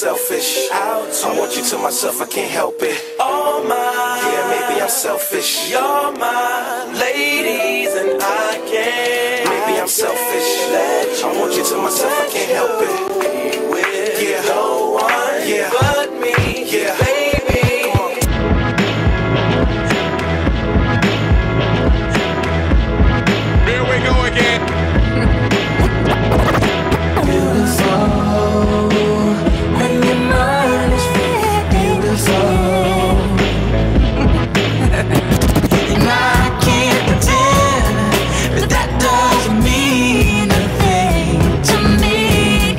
selfish. I want you to myself, I can't help it. All mine. Yeah, maybe I'm selfish. You're mine, ladies, and I can't. Maybe I'm selfish. I want you to myself, I can't help it. With no one but me, baby. Here we go again. Beautiful, when your mind is beautiful. And I can't pretend that that doesn't mean a thing to me,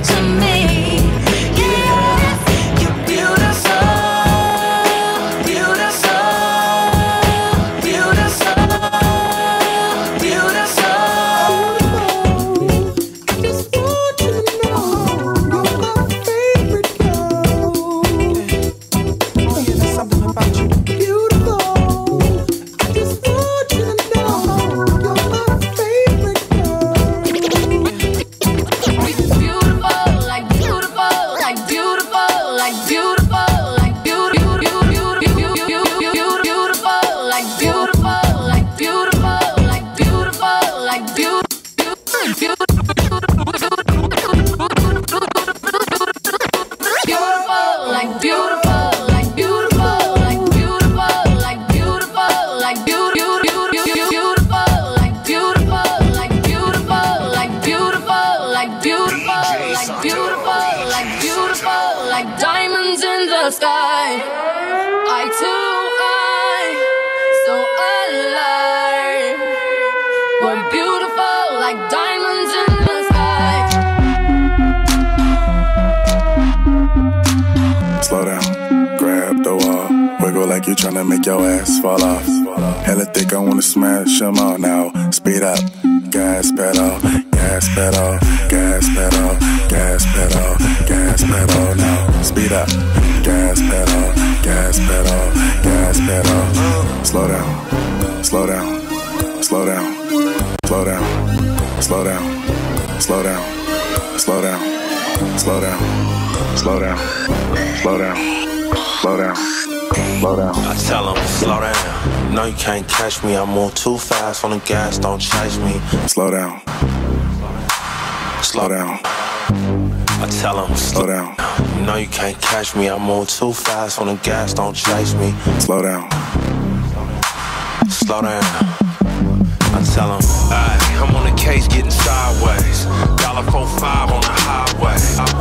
yeah. You're beautiful, beautiful, beautiful, beautiful. I just want you to know you're my favorite girl. Oh yeah, there's something about you. Beautiful. I just want you to know you're my favorite girl. Beautiful, like beautiful, like beautiful, like beautiful, like beautiful, like beautiful, like beautiful, like beautiful, like beautiful, like beautiful, like beautiful, like beautiful, like beautiful, like beautiful, like beautiful, like beautiful, like beautiful, like beautiful, like beautiful, like beautiful, like diamonds in the sky. Eye to eye, so alive. We're beautiful, like diamonds in the sky. Slow down, grab the wall, wiggle like you tryna make your ass fall off. Hella thick, I wanna smash them all now. Speed up, gas pedal, gas pedal, gas pedal, gas pedal, gas pedal now. Speed up, gas pedal, gas pedal, gas pedal. Slow down, slow down, slow down, slow down, slow down, slow down, slow down, slow down, slow down, slow down, slow down, slow down. I tell him, slow down. No, you can't catch me. I move too fast on the gas, don't chase me. Slow down, Slow down. I tell him, slow down, you know you can't catch me. I move too fast on the gas, don't chase me. slow down. Slow down. I tell him, I'm on the case getting sideways. $4.45 on the highway.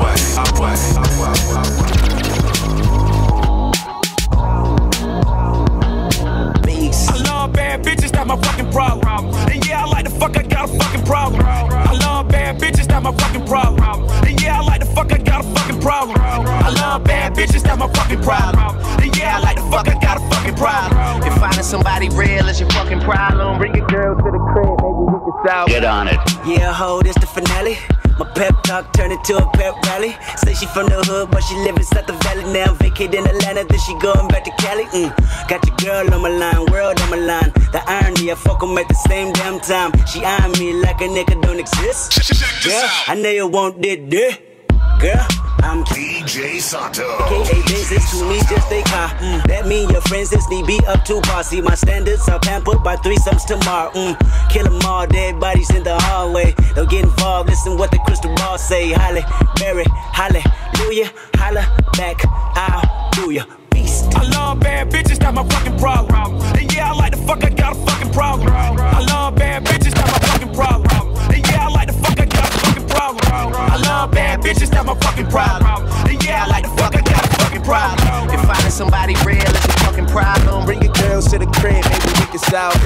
I love bad bitches, that's my fucking problem. And yeah, I like the fuck, I got a fucking problem. I love bad bitches, that's my fucking problem. And yeah, I like the fuck, I got a fucking problem. I love bad bitches, that's my fucking problem. And yeah, I like the fuck, I got a fucking problem. If finding somebody real is your fucking problem, bring your girl to the crib, maybe we can solve. Get on it. Yeah, ho, this the finale. My pep talk turned into a pep rally. Say she from the hood, but she live inside the valley now. Vacate in Atlanta, then she going back to Cali. Got your girl on my line, world on my line. The irony, I fuck 'em at the same damn time. She eyeing me like a nigga don't exist. Girl, I know you want this. Girl, I'm DJ Satoru. AKA business to me, just a car. That mean your friends is need be up to par. See my standards are pampered by threesomes tomorrow. Kill 'em all, dead bodies in the hallway. Don't get involved, listen what the crystal ball say. Holly, Berry, hallelujah, holla back, I'll do ya. Beast. I love bad bitches, that's my fucking problem. And yeah, I like the fuck, I got a fucking problem. I love bad bitches, that's my fucking problem. And yeah, I like the fuck, I got a fucking problem. I love bad bitches, that's my fucking problem. And yeah, I like the fuck, I got a fucking problem. If finding somebody real is your fucking problem, bring your girls to the crib, maybe we can solve.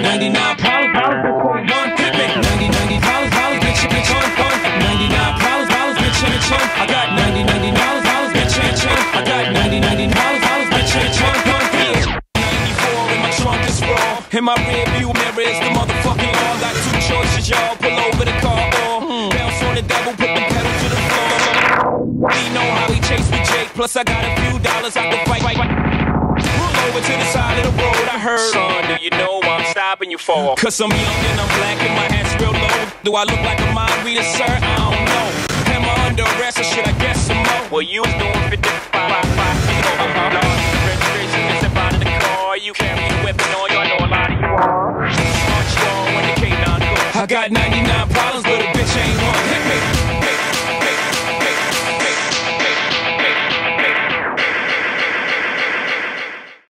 99 problems, bitch, one hit me. 99 problems, bitch, on fun. 99 problems, bitch, on. I got 99 problems, bitch, on. I got 99 problems, bitch, on fun. 94 in my trunk is raw. In my rear view mirror is the motherfucking law. Got two choices, y'all. Pull over the car or bounce on the devil, put the pedal to the floor. We know how he chased me, Jake. Plus I got a few dollars I can fight. Pull over to the side of the road. I heard, son, do you know I'm stopping you for? Cause I'm young and I'm black and my hat's real low. Do I look like a mind reader, sir? I don't know. Am I under arrest or should I guess some more? Well, you was doing 55. Registration is about in the car. You carry a weapon on you. I know a lot of you are. Smart you all when the K9 goes. I got 99 problems, but a bitch ain't one. Hit me.